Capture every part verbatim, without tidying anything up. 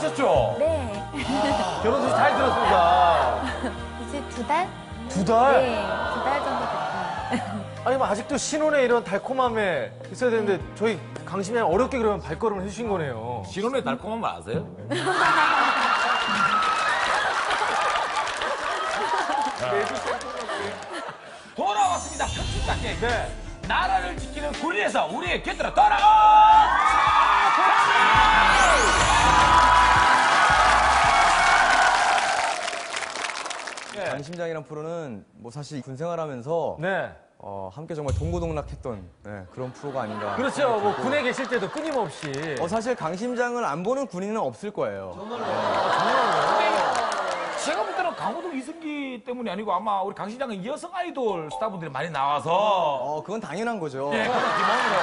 결혼하셨죠? 네. 결혼 소식 잘 들었습니다. 이제 두 달? 두 달? 네, 두 달 정도 됐어요. 아니, 뭐 아직도 신혼에 이런 달콤함에 있어야 되는데 저희 강심이 어렵게 그러면 발걸음을 해주신 거네요. 신혼의 달콤한 거 아세요? 돌아왔습니다. 편집장님. 네. 나라를 지키는 군인에서 우리의 곁으로 돌아온 네. 강심장이란 프로는 뭐 사실 군 생활하면서 네. 어, 함께 정말 동고동락했던 네, 그런 프로가 아닌가. 그렇죠. 뭐 군에 계실 때도 끊임없이. 어, 사실 강심장을 안 보는 군인은 없을 거예요. 제가 볼 때는 강호동 이승기 때문이 아니고 아마 우리 강시장은 여성 아이돌 스타분들이 많이 나와서 어, 그건 당연한 거죠. 예, 그런 기본으로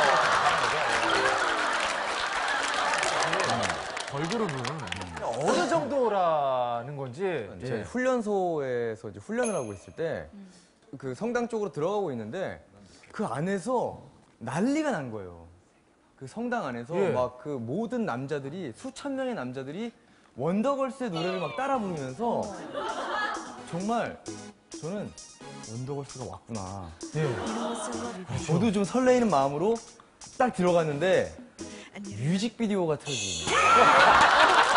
걸그룹은 어느 정도라는 건지. 이제 예. 훈련소에서 이제 훈련을 하고 있을 때 그 성당 쪽으로 들어가고 있는데 그 안에서 난리가 난 거예요. 그 성당 안에서 예. 막 그 모든 남자들이 수천 명의 남자들이 원더걸스의 노래를 막 따라 부르면서 정말 저는 원더걸스가 왔구나. 예. 저도 좀 설레이는 마음으로 딱 들어갔는데 뮤직비디오가 틀어지는 거예요.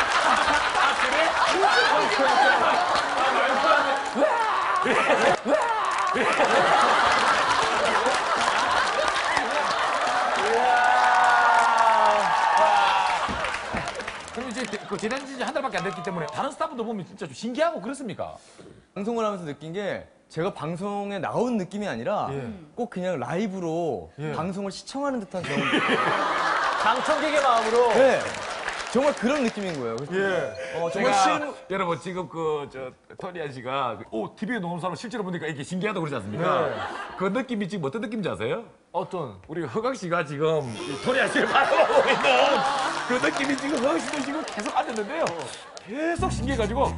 그럼 이제 그 재단 지지 한 달밖에 안 됐기 때문에 다른 스타분들 보면 진짜 좀 신기하고 그렇습니까? 방송을 하면서 느낀 게 제가 방송에 나온 느낌이 아니라 예. 꼭 그냥 라이브로 예. 방송을 시청하는 듯한 그런 방청객의 마음으로. 네. 정말 그런 느낌인 거예요. 그래서 예. 어, 정말 제가 실무 여러분 지금 그 저 토니안 씨가 그, 오 티비에 나오는 사람 실제로 보니까 이게 신기하다고 그러지 않습니까? 네. 그 느낌이 지금 어떤 느낌인지 아세요? 어떤? 우리 허강 씨가 지금 이 토니안 씨를 바라보고 있는 그 느낌이 지금 허강 씨도 지금 계속 앉았는데요. 계속 신기해가지고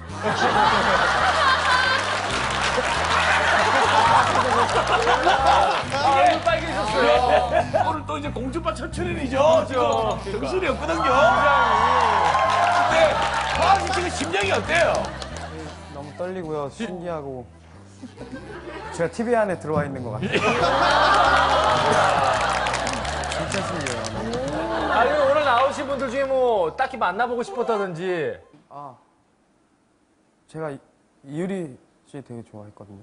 얼굴 빨개졌어요. 오늘 또 이제 공주파 첫 출연이죠. 지금 정신이 없거든요. 근데 허강 씨 지금 심정이 어때요? 너무 떨리고요. 신기하고. 제가 티비 안에 들어와 있는 것 같아요. 진짜 신기해요. 아니, 오늘 나오신 분들 중에 뭐 딱히 만나보고 싶었다든지. 아, 제가 이- 이유리 씨 되게 좋아했거든요.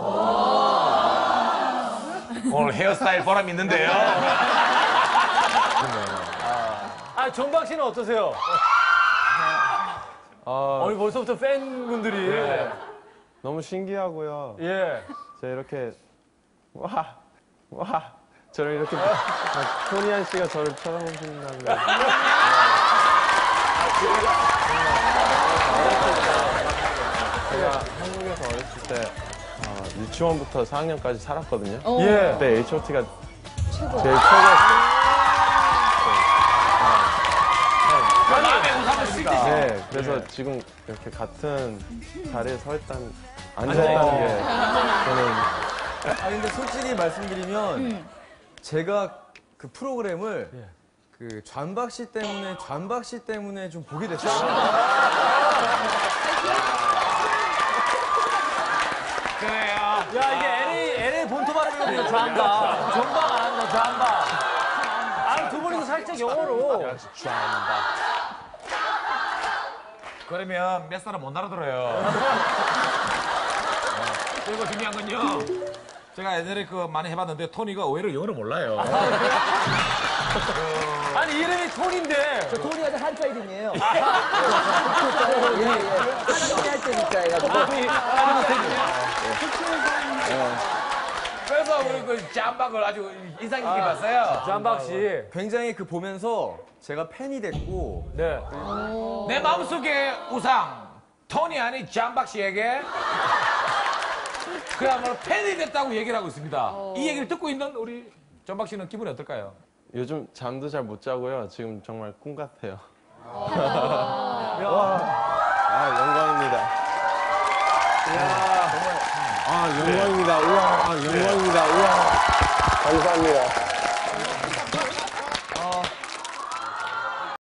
오늘 헤어스타일 보람 있는데요. 아, 전박 씨는 어떠세요? 아, 아니, 벌써부터 팬분들이. 너무 신기하고요. 예. 제가 이렇게 와, 와, 저를 이렇게 막 토니안 씨가 저를 쳐다보신다는 거. 제가 한국에서 어렸을 때 어, 유치원부터 사 학년까지 살았거든요. 예. 그때 에이치 오 티가 제일 최고였어요. 마음의 우상을 쓰지. 네, 그래서 지금 이렇게 같은 자리에 서 있다는, 앉아있다는 게 저는 아 근데 솔직히 말씀드리면 제가 그 프로그램을 그 좌박 씨 때문에 좌박 씨 때문에 좀 보게 됐어요. 그래요. 야, 이게 엘에이, 엘에이 본토 발음이거든요, 좌한박. 전박 안 한다, 좌한박. 아, 두 분이서 살짝 영어로. 그러면 몇 사람 못 알아들어요. 어. 그리고 중요한 건요. 제가 예전에 그 많이 해봤는데 토니가 의외로 영어를 몰라요. 아니, 이름이 톤인데. 저 돈이 아주 한자 이름이에요. 예, 예. 하나님이 할 때니까 해가지고. 그래서 우리 그 잠박을 아주 인상 깊게 봤어요. 좌한박 씨. 굉장히 그 보면서 제가 팬이 됐고 네. 내 마음속의 우상 토니 아니 잠박 씨에게 그야말로 팬이 됐다고 얘기를 하고 있습니다. 이 얘기를 듣고 있는 우리 전박 씨는 기분이 어떨까요? 요즘 잠도 잘 못 자고요. 지금 정말 꿈 같아요. 아, 영광입니다. 아, 영광입니다. 우와, 아, 영광입니다. 우와. 감사합니다.